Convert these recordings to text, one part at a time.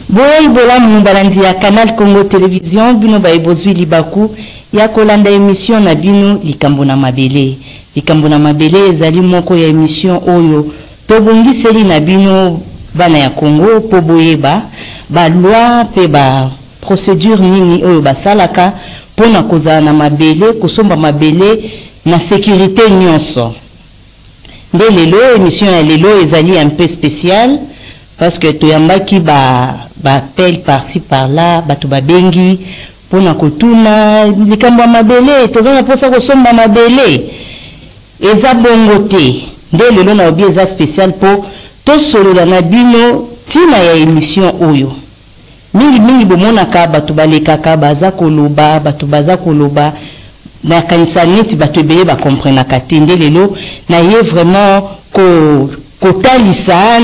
Boye bola mumbalandi ya Canal Congo Télévision bino ba ebozwi libaku ya kolanda émission na bino likambo na mabele. Likambo na mabele ezali moko ya émission oyo tobongiseli na bino bana ya Congo po boyeba ba loi pe ba procédure nini oyo basalaka pona kozala na mabele kosomba mabele na sécurité nyonso. Nde lelo émission ya lelo ezali un peu spécial parce que toyambaki ba appel par-ci par-là bato babengi pona kotuna likambo ya mabele tozana posa kosomba mabele eza bongo te. Nde lelo na obi eza spécial po tosolola na bino tina ya émission oyo mingi bomonaka bato balekaka baza koloba bato baza koloba na kanisa neti bato ebeye bakomprenaka te. Nde lelo na ye vraiment kotalisa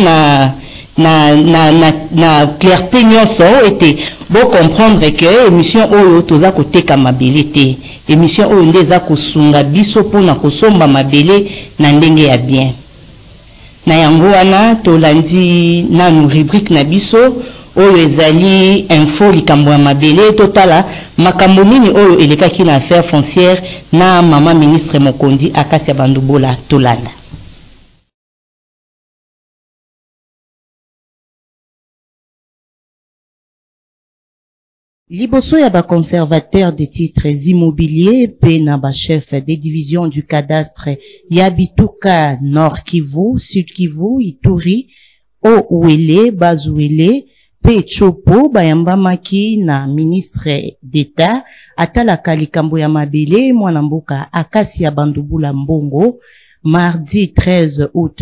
na clarté nyonso ete bo comprendre que émission oyo toza koteka mabele te. Émission oyo nde eza kosunga biso pona kosomba mabele na ndenge ya bien. Na yango wana tolandi nanu rubrique na biso oyo ezali info likambo ya mabele totala makambo nini oyo elekaki na affaire foncière na mama ministre Mokondi Akasia Bandubola tolanda. Liboso ya ba conservateur des titres immobiliers pe na ba chef des divisions du cadastre ya Bituka, Nord Kivu, Sud Kivu, Ituri, Ouele, Bazuele, pe Chopo bayambamaki na ministre d'État atalaka likambo ya mabele mwana mboka Akasia Bandubula Mbongo mardi 13 août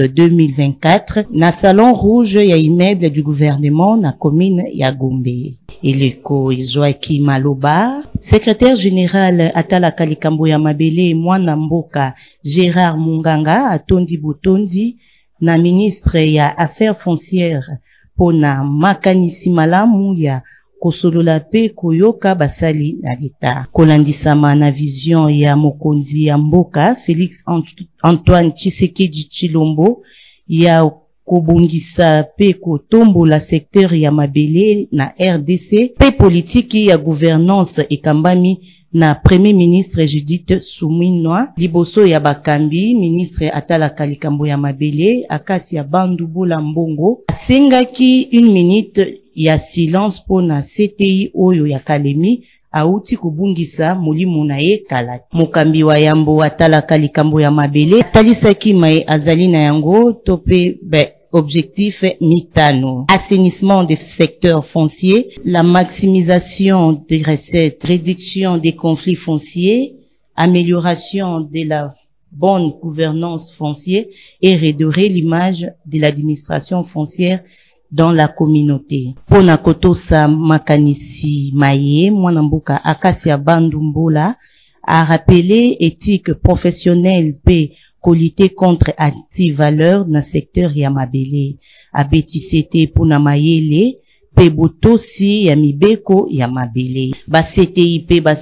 2024 na salon rouge ya immeuble du gouvernement na commune ya Gombe. Eleko Izwaki Maloba, secrétaire général atalaka likambo ya mabele mwana mboka Gérard Munganga atondi botondi na ministre ya affaires foncières pona makanisi malamu ya kosolola pe koyoka basali na leta. Kolandisama na vision ya mokonzi ya mboka Félix Antoine Tshisekedi Tshilombo ya kobungisa pe kotombola secteur ya mabele na RDC pe politiki ya gouvernance ekambami na premier ministre Judith Suminwa liboso ya bakambi ministre atalaka likambo ya mabele Akasia Bandubola Mbongo asengaki 1 minute ya silence pona CTI oyo ya Kalemi auti kubungisa mulimu na ye kala. Mokambi wa yambo atalaka likambo ya mabele talisaki mai azali na yango tope objectif mitano: assainissement des secteurs fonciers, la maximisation des recettes, réduction des conflits fonciers, amélioration de la bonne gouvernance foncière et redorer l'image de l'administration foncière dans la communauté. Pona kotosa makanisi maye mwanamboka Akasia Bandumbola a rappelé éthique professionnelle pe qualité contre anti-valeur dans secteur ya mabele. Abetisete pona mayele pe botosi ya mibeko ya mabele. Ba CTIP ba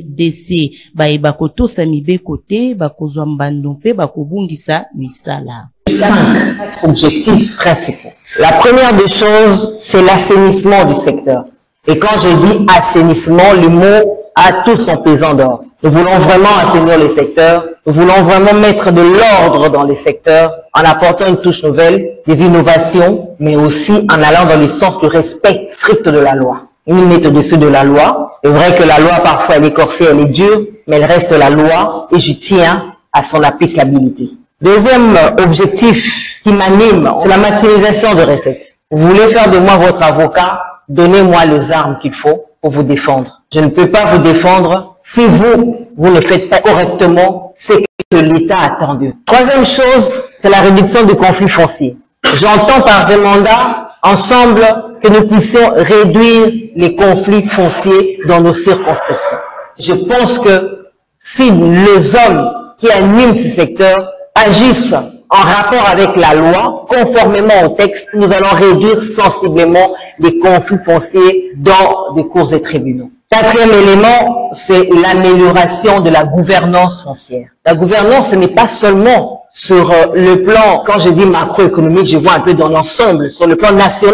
CDC ba ebakotosa mibeko te bakozwa mbando pe bakobungisa misala. 5 objectifs principaux. La première des choses, c'est l'assainissement du secteur. Et quand je dis assainissement, le mot a tout son pesant d'or. Nous voulons vraiment assainir les secteurs, nous voulons vraiment mettre de l'ordre dans les secteurs en apportant une touche nouvelle, des innovations, mais aussi en allant dans le sens du respect strict de la loi. Une mettre au-dessus de la loi. C'est vrai que la loi, parfois, elle est corsée, elle est dure, mais elle reste la loi et je tiens à son applicabilité. Deuxième objectif qui m'anime, c'est la maximisation de recettes. Vous voulez faire de moi votre avocat, donnez-moi les armes qu'il faut pour vous défendre. Je ne peux pas vous défendre si vous ne faites pas correctement ce que l'État a attendu. Troisième chose, c'est la réduction du conflit foncier. J'entends par ce mandat, ensemble, que nous puissions réduire les conflits fonciers dans nos circonscriptions. Je pense que si les hommes qui animent ce secteur agissent en rapport avec la loi, conformément au texte, nous allons réduire sensiblement les conflits fonciers dans des cours et tribunaux. Quatrième élément, c'est l'amélioration de la gouvernance foncière. La gouvernance, ce n'est pas seulement sur le plan, quand je dis macroéconomique, je vois un peu dans l'ensemble, sur le plan national.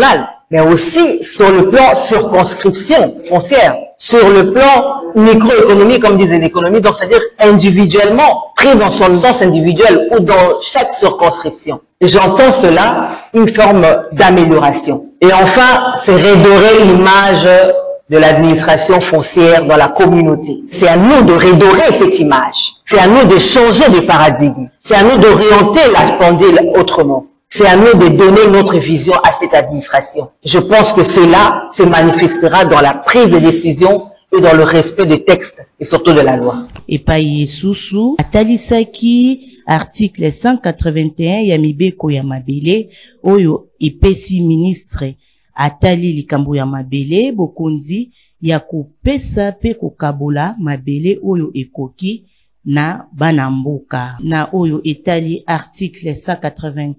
mais aussi sur le plan circonscription foncière, sur le plan microéconomie, comme disait l'économie, donc c'est-à-dire individuellement, pris dans son sens individuel ou dans chaque circonscription. J'entends cela, une forme d'amélioration. Et enfin, c'est redorer l'image de l'administration foncière dans la communauté. C'est à nous de redorer cette image. C'est à nous de changer de paradigme. C'est à nous d'orienter la pendule autrement. C'est à nous de donner notre vision à cette administration. Je pense que cela se manifestera dans la prise de décision et dans le respect des textes et surtout de la loi. Et pa Yesusu, atalisaki article 181 ya mibeko ya mabele, oyo ipesi ministre atali likambo ya mabele, bokonzi ya kopesa pe kokabola mabele oyo ekoki na banamboka. Na oyo etali article 183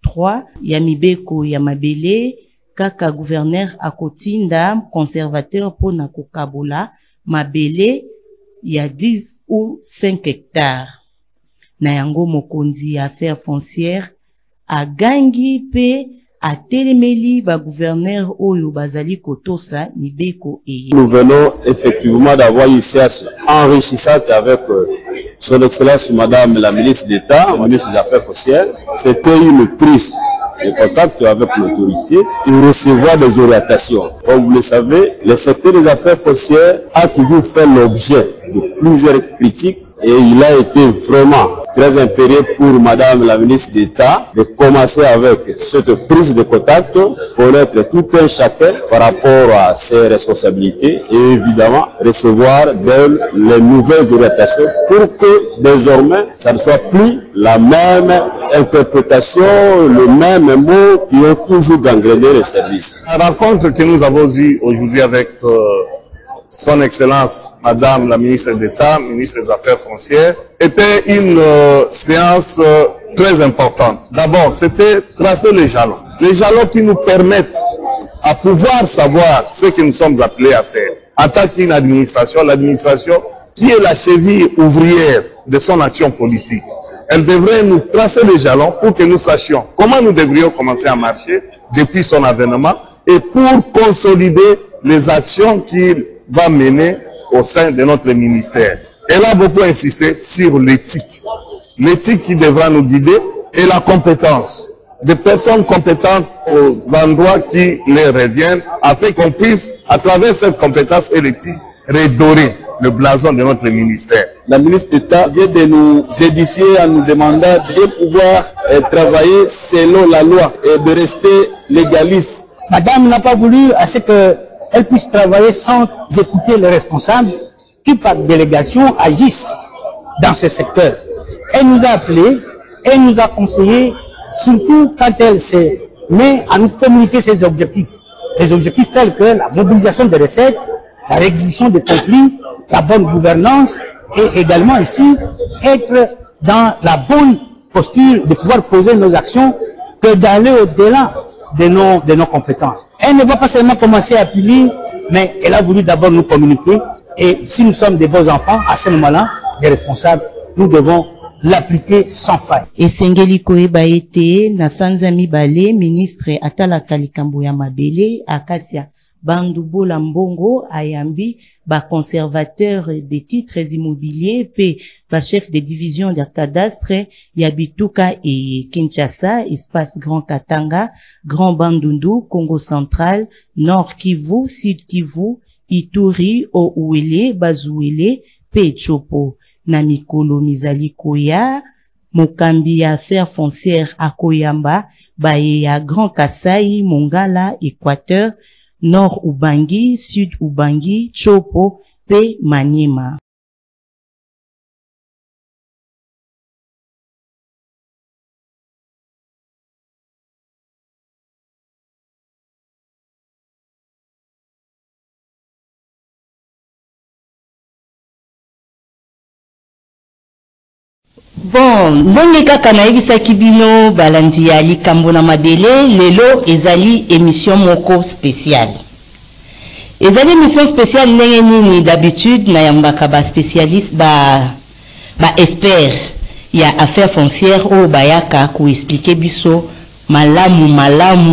ya mibeko ya mabele, kaka gouverneur akotinda conservateur po na kokabola mabele ya 10 ou 5 hectares. Na yango mokonzi ya affaires foncières agangi pe atelemeli ba gouverneur oyo bazali kotosa mibeko eye. Nous venons effectivement d'avoir une séance enrichissante avec son excellence madame la ministre d'État, ministre des Affaires foncières. C'était une prise de contact avec l'autorité et recevoir des orientations. Comme vous le savez, le secteur des affaires foncières a toujours fait l'objet de plusieurs critiques et il a été vraiment très impérieux pour madame la ministre d'État de commencer avec cette prise de contact, connaître tout un chacun par rapport à ses responsabilités et évidemment recevoir d'elle les nouvelles orientations pour que désormais ça ne soit plus la même interprétation, le même mot qui ont toujours gangréné les services. La rencontre que nous avons eue aujourd'hui avec son Excellence, Madame la Ministre d'État, Ministre des Affaires foncières, était une séance très importante. D'abord, c'était tracer les jalons qui nous permettent à pouvoir savoir ce que nous sommes appelés à faire. En tant qu'une administration, l'administration qui est la cheville ouvrière de son action politique, elle devrait nous tracer les jalons pour que nous sachions comment nous devrions commencer à marcher depuis son avènement et pour consolider les actions qu'il va mener au sein de notre ministère. Elle a beaucoup insisté sur l'éthique. L'éthique qui devra nous guider et la compétence. Des personnes compétentes aux endroits qui les reviennent afin qu'on puisse, à travers cette compétence et l'éthique, redorer le blason de notre ministère. La ministre d'État vient de nous édifier en nous demandant de pouvoir travailler selon la loi et de rester légaliste. Madame n'a pas voulu à ce qu'elle puisse travailler sans écouter les responsables qui, par délégation, agissent dans ce secteur. Elle nous a appelés, elle nous a conseillé, surtout quand elle s'est met à nous communiquer ses objectifs. Des objectifs tels que la mobilisation des recettes, la réduction des conflits, la bonne gouvernance et également ici être dans la bonne posture de pouvoir poser nos actions que d'aller au-delà de nos compétences. Elle ne va pas seulement commencer à punir, mais elle a voulu d'abord nous communiquer et si nous sommes des beaux enfants, à ce moment-là, des responsables, nous devons l'appliquer sans faille. Esengeli koeba ete na sanza mibale ministre atalaka likambo ya mabele Akasia Bandu Bola Mbongo ayambi ba conservateur des titres immobiliers pe ba chef de division de cadastre ya Bituka et Kinshasa, espace Grand Katanga, Grand Bandundu, Congo central, Nord Kivu, Sud Kivu, Ituri, Ouele, Bazuele pe Chopo. Na mikolo mizali koya, mokambi ya affaires foncières à Koyamba, baye ya Grand Kasai, Mongala, Équateur, Nord Ubangi, Sud Ubangi, Chopo, pe Maniema. Bon, ndenge kaka nayebisaki bino balandi ya likambo na mabele, lelo ezali émission moko spéciale. Ezali émission spéciale ndenge nini d'habitude na yambaka ba spécialiste ba expert ya affaires foncières o bayaka ko expliquer biso malamu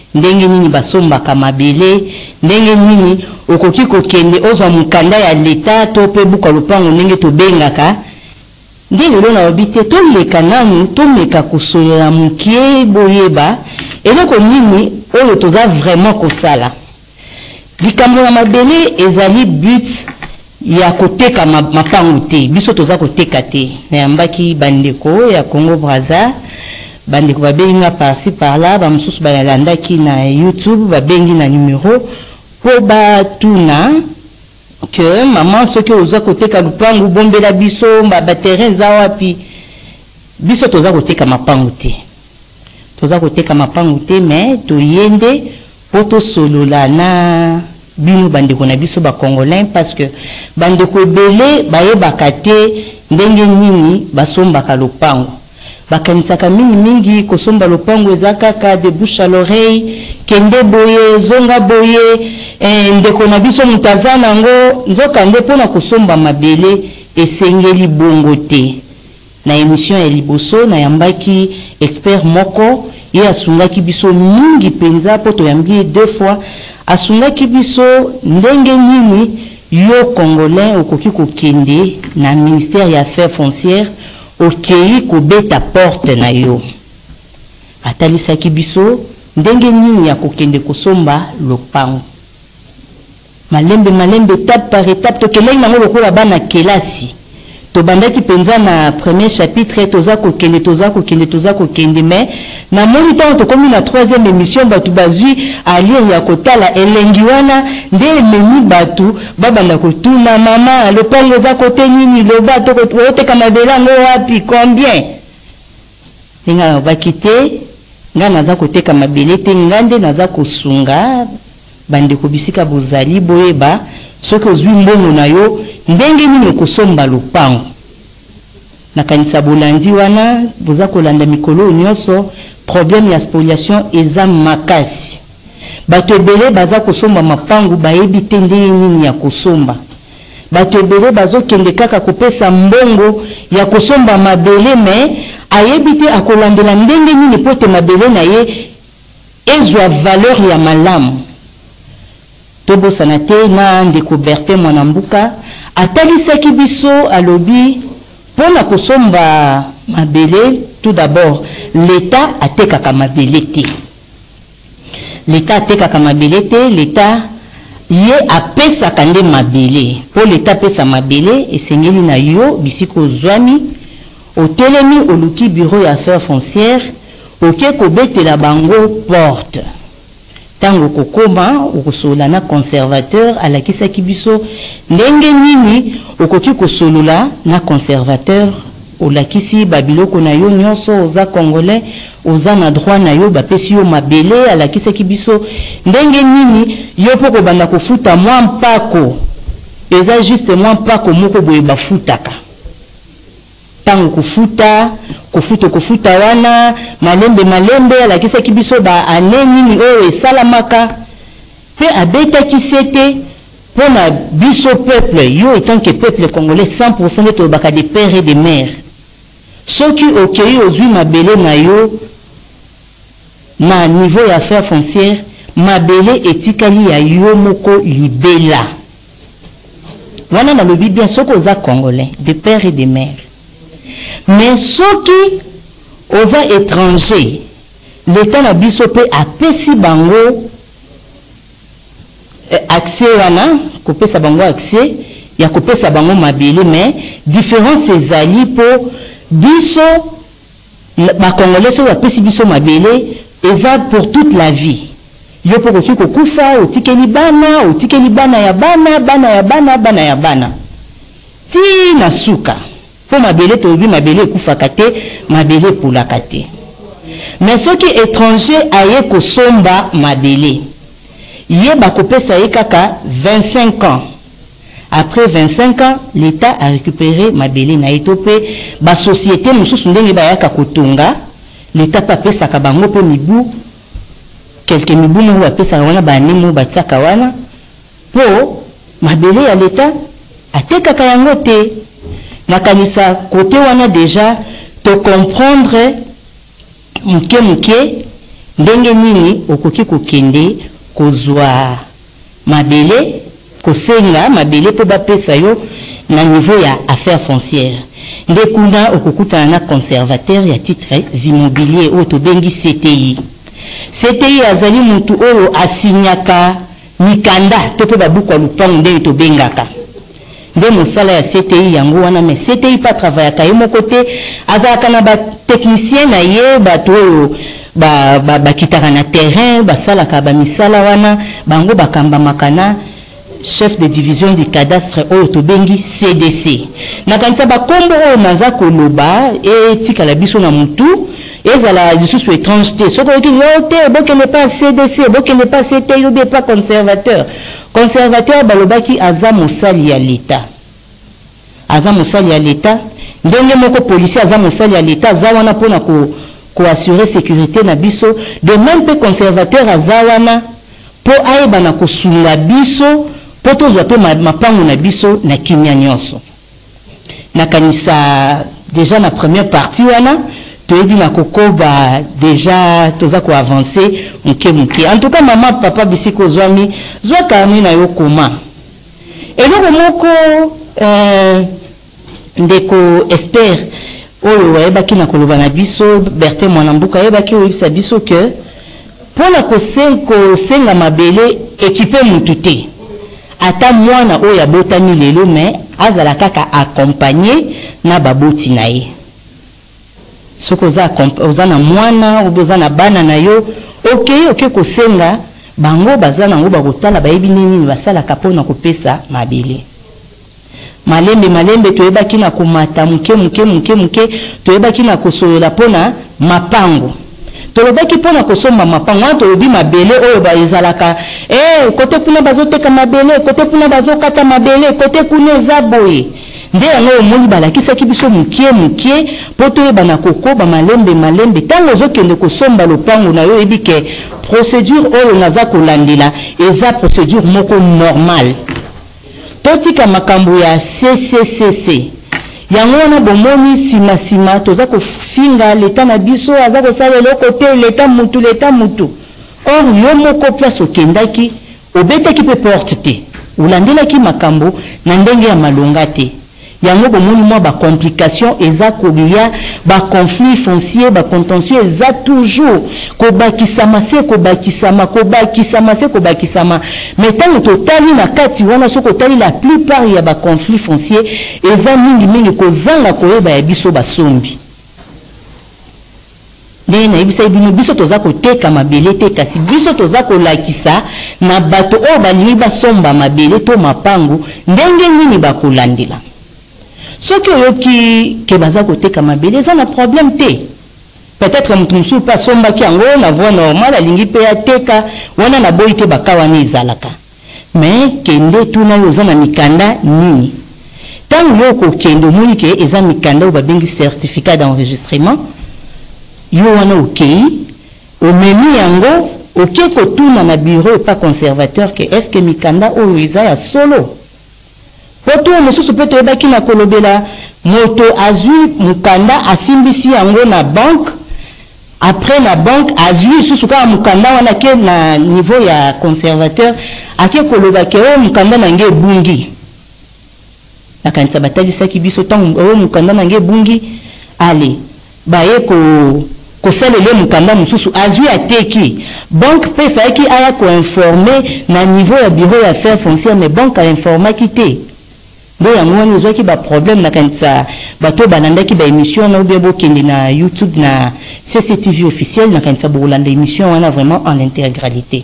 ndenge nini basombaka mabele, ndenge nini okoki kokende ozwa mukanda ya leta to pe buka lopango ndenge tobengaka. Nde lelo na obite toleka nanu tomeka kosolola mukie boyeba eloko nini oyo toza vraiment kosala. Likambo ya mabele ezali but ya koteka mapangu te, biso toza koteka te. Na yambaki bandeko ya Congo Brazza, bandeko babenga par-ci par-là, bamususu balandaki na YouTube, babengi na numéro po batuna que maman soki oza koteka lupangu bombela biso ba terrain za wapi, biso toza koteka mapangu te. Toza koteka mapangu te, mais toyende po tosolola na bino bandeko na biso ba congolais, parce que bandeko ebele bayebaka te ndenge nini basombaka lupangu. Bakanisaka mingi kosomba lupangu eza kaka de bouche à l'oreille, kende boye zonga boye, ndeko na biso mutazana ngo nzoka nde pona kosomba mabele esengeli bongo te. Na émission ya liboso na yambaki expert moko ye asungaki biso mingi penza po toyambi 2 fois, asungaki biso ndenge nini yo congolais okoki kokende na ministère ya affaires foncières okei kobeta porte na yo. Atalisaki biso ndenge nini ya kokende kosomba lopango. Malembe étape par étape tokelei nango lokola bana kelasi. Tobandaki penza na premier chapitre toza kokende mais na moni temps tokomi na 3e émission batu bazui alien ya kotala elengi wana nde memi batu babanda kotuna mama lopango za kote nini loba to koteka mabela ngo wapi combien ninga bakite nga naza koteka mabele te ngande naza kosunga bandeko bisika bozali boyeba soki ozwi mbongo na yo ndenge nini kosomba lupango. Nakanisa bolandi wana boza kolanda mikolo nyonso problème ya spoliation eza makasi. Bato ebele baza kosomba mapangu bayebi te ndenge nini ya kosomba. Bato ebele bazokende kaka kopesa mbongo ya kosomba mabele, mais ayebi te akolandela ndenge nini pote mabele na ye ezwa valeur ya malamu. Tobosana te na ndeko Bertin Mwanambuka atalisaki biso alobi pona kosomba mabele. Tout d'abord l'État atekaka mabele te. L'État atekaka mabele te, l'État ye apesaka nde mabele. Po l'État pesa mabele esengeli na yo bisiko zwami otelemi oluki bureau ya affaires foncières oke kobetela bango porte. Tango kokoma okosola na conservateur alakisaki biso ndenge nini okoki kosolola na conservateur olakisi babiloko na yo nyonso oza congolais oza na droit na yo bapesi yo mabele alakisaki biso ndenge nini yo po kobanda kofuta mwa mpako eza juste mwa mpako moko boye bafutaka. Tango kofuta wana malembe alakisaki biso ba ane nini oyo esalamaka pe abetaki sete pona biso peuple yo étant que peuple congolais 100% de tobaka des pères et des mères. Soki okei ozwi mabele na yo na niveau ya affaires foncières mabele etikali ya yo moko libela. Wana na lobi bien soko oza congolais des pères et des mères. Mais soki oza étranger l'État na biso pe apesi bango accès wana kopesa bango accès ya kopesa bango mabele, mais différence ezali po biso ba congolais so apesi biso mabele eza pour toute la vie. Yo po koki kokufa otikeli bana ya bana ti na suka po mabele tobi mabele ekufaka te mabele epulaka te. Mais soki étranger aye kosomba mabele ye bakopesa ye kaka 25 ans. Après 25 ans, l'État a récupéré mabele na etope ba société mususu ndenge bayaka kotunga. L'État pa pesa ka bango po mibu quelques mibu mo ba pesa wana ba nimo ba tsaka wana po mabele ya l'État ateka ka yango te. Nakanisa côté wana déjà to comprendre muke ndenge nini okoki kokende kozwa mabele kosenga mabele po bapesa yo na niveau ya affaires foncières nde kuna okokutana na conservateur ya titres immobiliers oyo tobengi CTI. CTI azali mutu oyo asinyaka mikanda to pe babuku ya lupango nde tobengaka nde mosala ya CTI yango wana. Mais CTI pa travaillaka ye moko te, azalaka na batechnicien na ye bato oyo bakitaka na terrain basalaka bamisala wana bango bakambamaka na chef de division du cadastre oyo tobengi CDC. Nakanisa bakombo oyo naza koloba etikala biso na mutu ezala lisusu étrange te soko yoki yo te bokende pas CDC bokende pas CTI ou bien pas conservateur. Conservateur balobaki aza mosali ya l'État, aza mosali ya l'État ndenge moko policier aza mosali ya l'État aza wana mpona ko assurer sécurité na biso. De même pe conservateur aza wana po ayeba na kosunga biso po tozwa pe mapango na biso na kimia nyonso. Nakanisa déjà na première partie wana toyebi na kokoba déjà toza ko avancer muke. En tout cas maman papa bisiko zwami zwa kami na yo koma eloko moko ndeko espère oyo ayebaki na koloba na biso Bertin Mwanambuka ayebaki oyebisa biso que pona kosenga mabele équipe mutu te ata mwana oyo abotami lelo mais azala kaka accompagné na baboti na ye. Soko oza na mwana oza na bana na yo ok kosenga bango baza nango bakotala bayebi nini basalaka mpona kopesa mabele. Malembe toyebaki na komata muke toyebaki na kosolola mpona mapango. Tolobaki mpona kosomba mapango wana tolobi mabele oyo ezalaka kote kuna bazoteka mabele kote kuna bazokata mabele kote kuna eza boye nde yango omoni balakisaki biso mukie po toyeba na kokoba malembe ntango ozokende kosomba lopango na yo yebi ke procédure oyo naza kolandela eza procédure moko normale. Totika makambo ya CCCC yango wana bomoni sima toza kofinga leta na biso aza kosala eloko te leta mutu. Or yo moko place okendaki obetaki pe porte te olandelaki makambo na ndenge ya malonga te. Yango bomoni mwa ba complication eza kolia ba conflit foncier ba contentieux eza toujours kobakisama mais tant totali na kati wana soko tali la plupart ya ba conflit foncier eza mingi kozanga koyeba ya biso basombi. Ndena ibisa biso toza koteka mabele te kasi biso toza kolakisa na bato oyo balingi basomba mabele to mapango ndenge nini bakolandela. Soki oyoki ke baza koteka mabele eza na problème te. Peut-être mutu pas somba ki yango na voie normale alingi pe ateka wana na boyi te bakawa ni ezalaka. Mais kende tuna yoza na mikanda nini. Tango yoko kende moni ke eza mikanda ou babengi certificat d'enregistrement yo wana okei omemi yango oke kotuna na bureau pas conservateur que est-ce que mikanda oyo eza ya solo. Poto mosusu pe toyebaki na kolobela moto azwi mukanda asimbisi yango na banque après la banque azwi susu ka mukanda wana ke na niveau ya conservateur ake koloba ke o mukanda nange ebungi nakanisa batalisaki biso tango o mukanda nange ebungi ale baye kosalele mukanda mosusu azwi ateki banque pe fayaki aya koinforme na niveau ya bureau ya affaires foncières mais banque a informaki te. Nde yango wana ezwaki ba problème na kanisa bato balandaki ba émission na obia bokende na YouTube na CCTV officiel na kanisa bolanda émission wana vraiment en intégralité.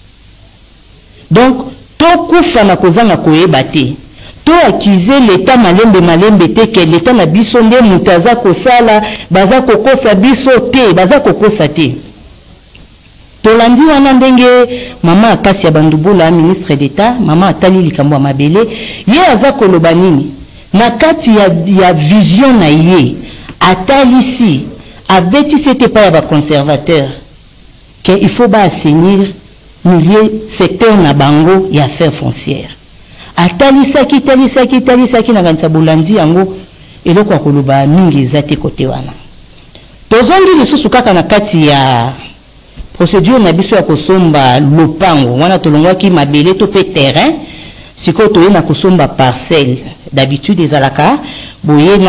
Donc to kufa na kozanga koyeba te to accuser l'état malembe te que l'état na biso nde mutu aza kosala baza kokosa biso te baza kokosa te. Tolandi wana ndenge mama akasi ya bandubula ministre d'État mama atali likambo ya mabele ye aza koloba nini na kati ya vision na ye atalisi abeti c'était pas ya ba conservateur que il faut ba assainir milieu secteur na bango ya affaires foncières atalisaki na kanisa bolandi yango eloko ya koloba mingi ezate kote wana tozongi lisusu kaka na kati ya procédure na biso ya kosomba lopango wana tolongwaki mabele to pe terrain siko toye na kosomba parcelle d'habitude ezalaka boye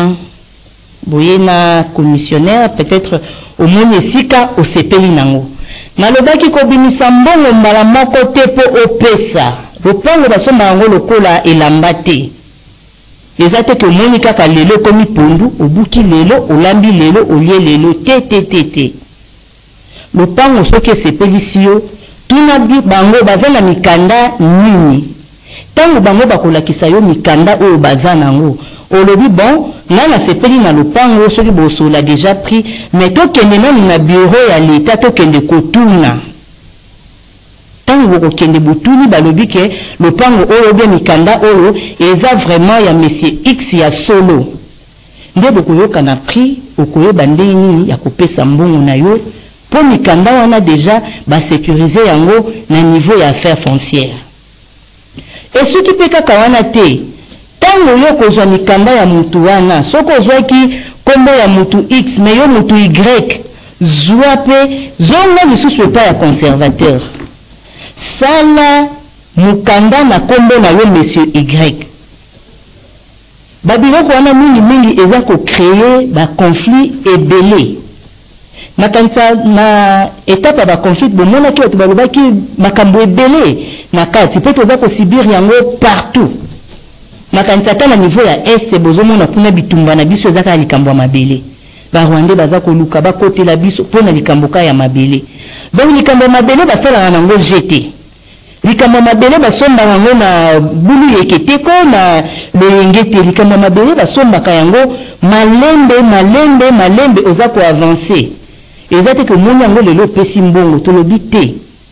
na commissionnaire peut-être au moni esika osepeli nango nalobaki kobimisa mbongo mbala moko te po opesa lopango basomba yango lokola elamba te eza te ke omoni kaka lelo komi pondu obuki lelo olambi lelo olie lelo te lopango soki esepelisi yo tuna bango baza na mikanda nini ntango bango bakolakisa yo mikanda oyo baza nango olobi bon nga nasepeli na lopango soki bosola déjà pris mais tokende nanu na bureau ya leta tokende kotuna ntango bokokende botuni balobi ke lopango oyo bia mikanda oyo eza vraiment ya monsieur X ya solo nde bokoyoka na prix okoyeba ndenge nini ya kopesa mbongo na yo po mikanda wana déjà basécuriser yango na niveau ya affaire foncière et soki mpe kaka wana te ntango yo kozwa mikanda ya mutu wana soki ozwaki kombo ya mutu X me yo mutu Y zwa mpe zonga lisusu epai ya conservateur sala mukanda na kombo na yo monsieur Y babiloko wana mingi eza kocreye baconflit ebele na kanisa na étape ya conflit bomonaki bato balobaki makambo ebele na kati mpe toza kosibir yango partout na kanisa ta na niveau ya este bozomona kuna bitumba na biso ezaka ya likambo ya mabele barwande baza koluka bakotela biso mpona likambo ka ya mabele donc likambo ya mabele basalaka nango jete likambo ya mabele basombaka yango na bulu yeketeko na loyenge te likambo ya mabele basombaka yango malembe oza koavance eza te ke omoni yango lelo opesi mbongo tolobi te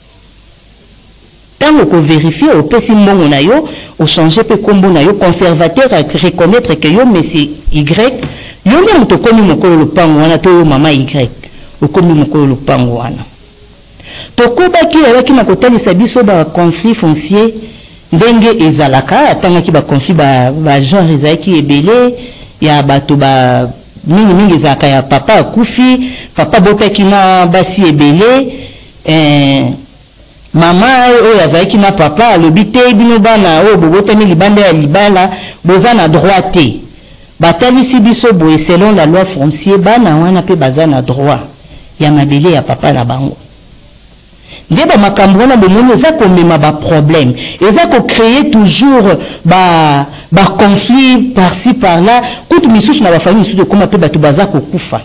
ntango kovérifie opesi mbongo na yo ochange mpe kombo na yo conservateur reconnaître ke yo monsieur Y yo nde moto okomi mokolo lopango wana to yo mama Y okomi mokolo lopango wana tokobaki yalaki na kotalisa biso baconflit foncier ndenge ezalaka atangaki baconflit bagenre ezalaki ebele ya bato mingi ezalaka ya papa akufi papa botaki na basi ebele mama oyo azalaki na papa alobi te bino bana oyo bobotami libanda ya libala boza na droit te batalisi biso boye selon la loi foncier bana wana mpe baza na droit ya mabele ya papa na bango nde bamakambo wana bomoni eza komema baproblème eza kocreye toujours baconflit par-ci par-là kutu misusu na bafamille misusu ekoma mpe bato baza kokufa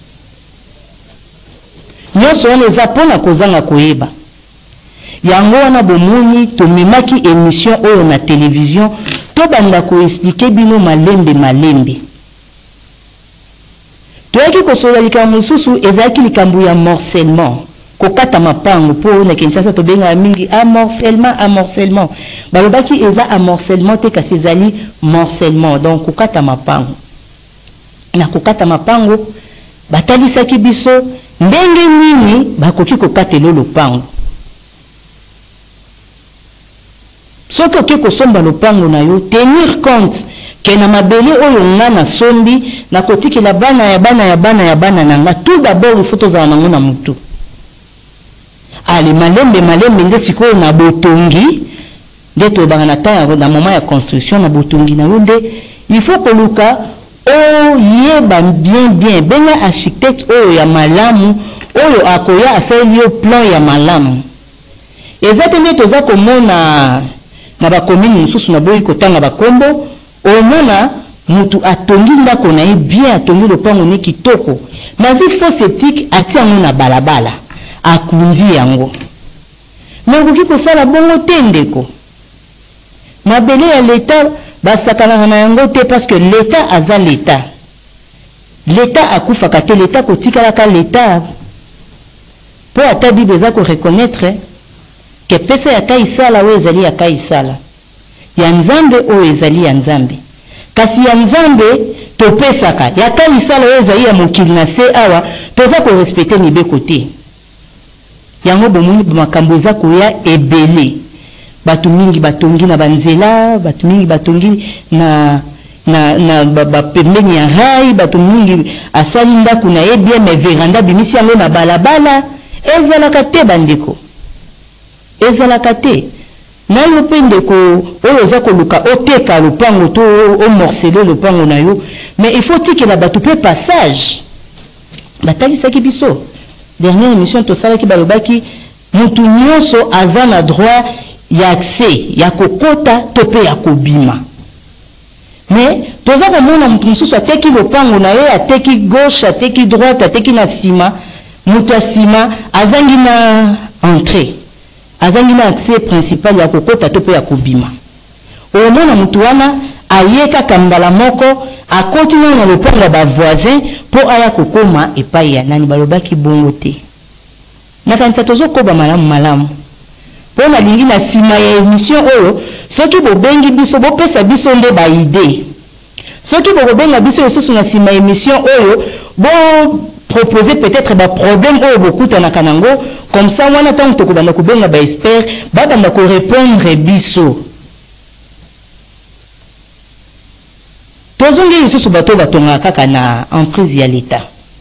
nyonso wana eza mpona kozanga koyeba yango wana bomoni tomemaki émission oyo na télévision tobanda koexplike bino malembe toyaki kosola likambo mosusu ezalaki likambo ya morcellement kokata mapango po na Kinshasa tobenga mingi amorcellement balobaki eza amorcellement te kasi ezali morcellement donc kokata mapango na kokata mapango batalisaki biso ndenge nini bakoki kokatela lopango soki oke kosomba lopango na yo tenir compte ke na mabele oyo nga na sombi na kotikela bana ya bana na nga tout d'abord il faut tozala nango na mutu ali malembe nde sikoyo na botongi nde tobanga na temps na moment ya construction na botongi na yo nde il faut koluka oyeba bien benga architecte oyo ya malamu oyo akoya asali yo plan ya malamu eza te nde toza komona na bakomini mosusu na boyi kotanga bakombo omona mutu atongi ndako na ye bien atongi lopango ne kitoko nazwi fausse éthique ati yango na balabala akunzi yango mais okoki kosala bongo te ndeko mabele ya leta basakanaka na yango te parce que leta aza leta akufaka te leta kotikalaka leta po ata bible eza koreconnaître ke pesa ya kaisala oyo ezali ya kaisala ya nzambe oyo ezali ya nzambe kasi ya nzambe topesaka ya kaisala oyo ezali ya mokili na se awa toza korespecte mibeko te yango bomoni makambo eza koya ebele bato mingi batongi na banzela bato mingi batongi na pembeni ya rai bato mingi asali ndako na ye bien mais veranda bimisi yango na balabala ezalaka te bandeko ezalaka te na yo mpe ndeko oyo oza koluka oteka lopango to omorcele lopango na yo mais il faut tikela bato mpe passage batalisaki biso dernière émission tosalaki balobaki mutu nyonso aza na droit ya accès ya kokota to mpe ya kobima mais toza komona mutu mosusu ateki lopango na ye ateki gauche ateki droite ateki na nsima mutu ya nsima azangi na entrée azangi na accès principal ya kokota to mpe ya kobima omona mutu wana aye kaka mbala moko akoti na lopango ya bavoisin mpo aya kokoma epai ya nani balobaki bongo te nakanisa tozokoba malamu mpo nalingi na nsima ya émission oyo soki bobengi biso bopesa biso nde baide soki bokobenga biso lisusu na nsima ya émission oyo proposer peut-être ba problème oyo bokutanaka nango comme ça wana ntango tokobanda kobenga ba expert babanda korépondre biso tozongi lisusu bato batongaka kaka na emprise ya l'État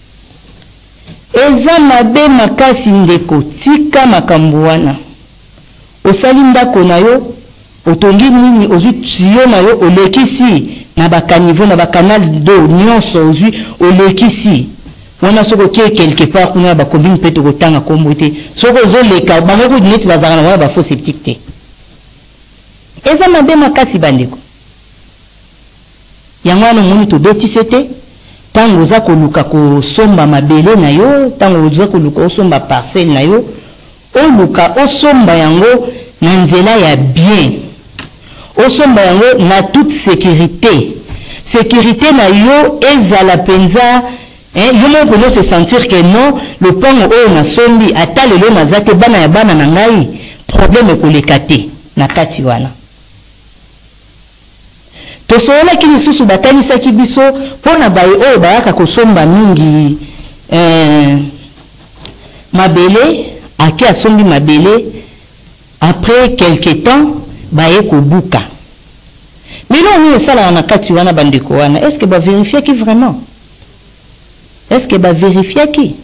eza mabe makasi ndeko tika makambo wana osali ndako na yo otongi nini ozwi tuyau na yo olekisi na bakaniveau na bakanal d'eau nyonso ozwi olekisi wana soko ke quelque part kuna bakombini mpe tokotanga kombo te soko ozoleka bango kudi neti bazalaka na wana bafaux septique te eza mabe makasi bandeko yango wana omoni tobetise te ntango oza koluka kosomba mabele na yo ntango oza koluka osomba parcelle na yo oluka osomba yango na nzela ya bien osomba yango na toute sécurité na yo ezala penza yo moko no se sentir que non le pango oyo nasombi ata lelo naza te bana ya bana na ngai problème ekoleka te na kati wana tosololaki lisusu batanisaki biso mpona baye oyo bayaka kosomba mingi mabele ake asombi mabele après quelque temps baye kobuka mino oyo esalaka na kati wana bandeko wana est ce que bavérifiaki vraiment est-ce que vérifiaki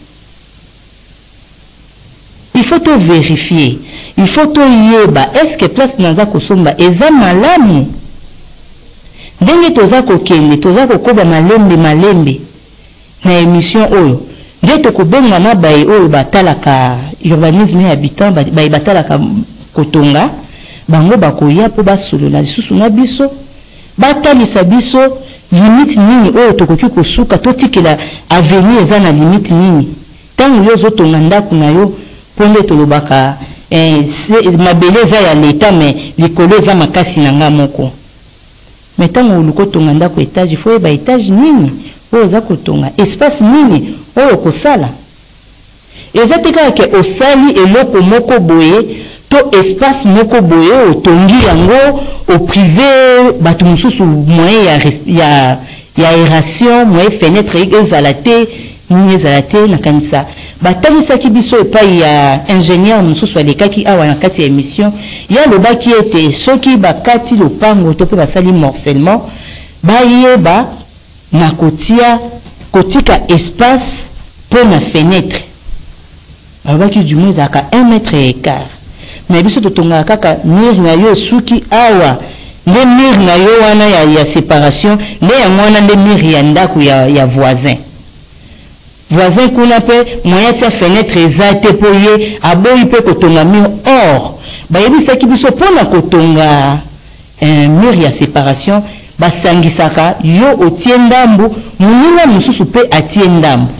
il faut tout vérifier il faut tout yeba est-ce que place naza kosomba eza malamu ndenge toza kokende toza kokoba malembe na émission oyo nde tokobenga na baye oyo batalaka urbanisme et habitant baye batalaka kotonga bango bakoya mpo basolola lisusu na biso batalisa biso limite nini oyo tokoki kosuka totikela avenir eza na limite nini ntango yo ozotonga ndako na yo mpo nde tolobaka mabele eza ya leta me likolo eza makasi na nga moko me ntango oluka otonga ndako etage fo yeba etage nini oyo oza kotonga espace nini oyo kosala eza te kaka ke osali eloko moko boye to espace moko boye otongi yango au privé bato mosusu moyen ya aération moyen fenêtre ezala te nini ezala te nakanisa batanisaki biso epai ya ingénieur mosusu alekaki awa na kati ya émission ya lobaki ete soki bakati lopango to mpe basali morcellement bayeba na kotika espace mpo na fenêtre balobaki du moins ezalaka 1 mètre et quart mais biso totongaka kaka mur na yo esuki awa nde mur na yo wana ya séparation nde yango wana nde mur ya ndako ya voisin kuna mpe moyen tia fenêtre eza te mpo ye aboyi mpe kotonga mur or bayebisaki biso mpona kotonga mur ya séparation basangisaka yo otie ndambu moninga mosusu mpe atie ndambu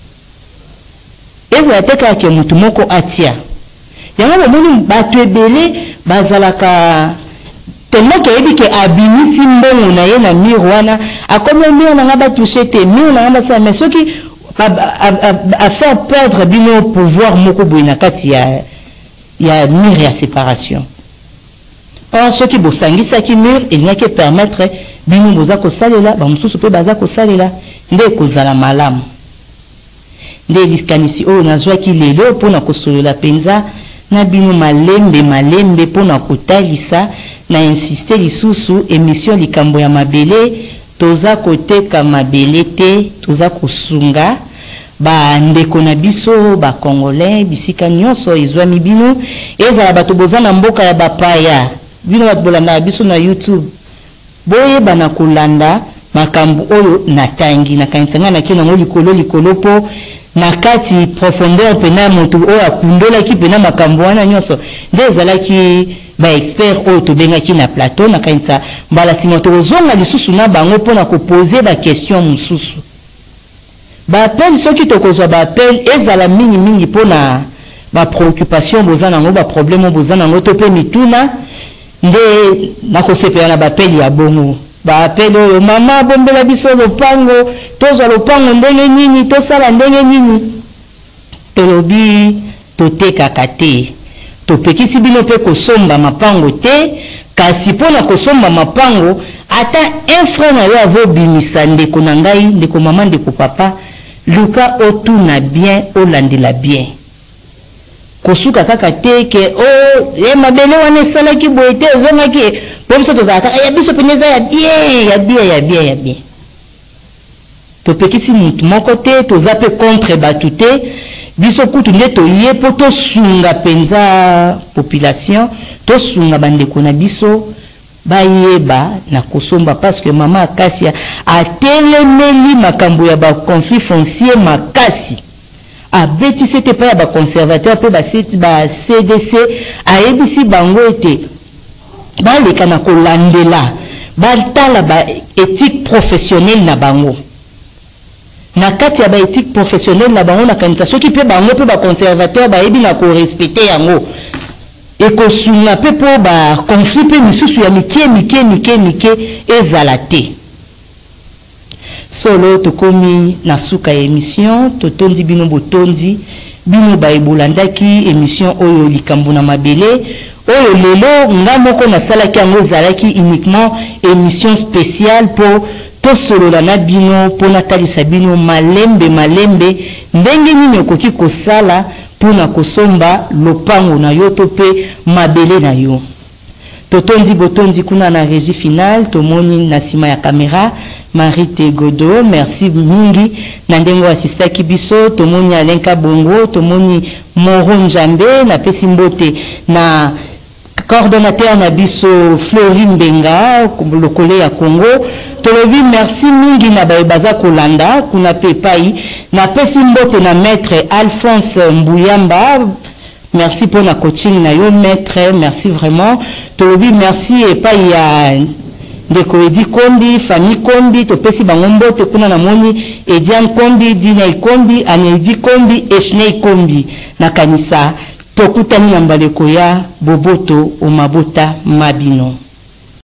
ezala te kaka ke motu moko atia yango bomoni bato ebele bazalaka tellement toyebi ke abimisi mbongo na ye na mur wana akomi mur nanga batouche te mur nanga basala mais soki a faire perdre bino pouvoir moko boye na kati ya mur ya séparation or soki bosangisaki mur elingaki permettre bino boza kosalela bamosusu mpe baza kosalela nde ekozala malamu nde likanisi oyo nazwaki lelo mpona kosolola mpenza na bino malembe mpona kotalisa na insiste lisusu émission likambo ya mabele toza koteka mabele te toza kosunga ba ndeko na biso ba congolais bisika nyonso ezwami bino ezala bato bozana mboka ya bapaya bino bato bolanda biso na YouTube boye bana kolanda makambo oyo natangi nakanisa na kina ngo likolo po na kati profondeur pena moto oyo akundola ki pena makambo wana nyonso nde ezalaki ba expert oyo tobengaki na plateau nakanisa mbala simoto zonga lisusu na bango pona ko poser ba question mususu ba appel soki tokozwa ba appel ezala mingi pona ba préoccupation bozana ngo ba problème bozana ngo to pe mituna nde nakosepela na ba appel ya bongo ba appel oyo mama bombela biso lopango tozwa lopango ndenge nini tosala ndenge nini tolobi totekaka te topekisi bino pe kosomba mapango te kasi pona kosomba mapango ata un frère na yo avobimisa ndeko na ngai ndeko mama ndeko papa luka otuna bien olandela bien kosuka kaka te ke o mabele wana esalaki boye te ezongaki po biso tozalaka ya biso peneza ya bien topekisi mutu moko te toza pe contre batu te biso kutu nde toye po tosunga penza population tosunga bandeko na biso bayeba na kosomba parce que mama Akasia atelemeli makambo ya ba conflit foncier makasi abeti c'était pas ba conservateur pe ba CDC ayebisi bango ete baleka na kolandela batala ba éthique professionnelle na bango na kati ya ba éthique professionnelle na bango na kanisa soki pe bango pe ba conservateur ba yebi na ko respecter yango et kosunga pe po ba conflit pe misusu ya mike ezala te solo tokomi na suka ya émission totondi bino botondi bino ba ebolandaki émission oyo likambo na mabele oyo lelo nga moko na salaki yango ezalaki uniquement émission spéciale pour tosolola na bino po natalisa bino malembe ndenge nini okoki kosala pona kosomba lopango na yo to pe mabele na yo totondi botondi kuna na régie finale tomoni na sima ya caméra Marite Godo merci mingi na ndengo assistaki biso tomoni Alenka Bongo tomoni Moro Njambe na pesi mbote na coordonnateur na biso Florine Benga lokole ya Congo tolobi merci mingi na baza kolanda kuna pepai na pesi mbote na maître Alphonse Mbuyamba merci pour la coaching na yo maître merci vraiment tolobi merci et pas ya ndeko Edi Kombi famille Kombi to pesi bango mbote kuna na moni Edian Kombi Dina Kombi Anedi Kombi Eshnei Kombi na kanisa tokutani na mbaleko ya Boboto o mabota mabino.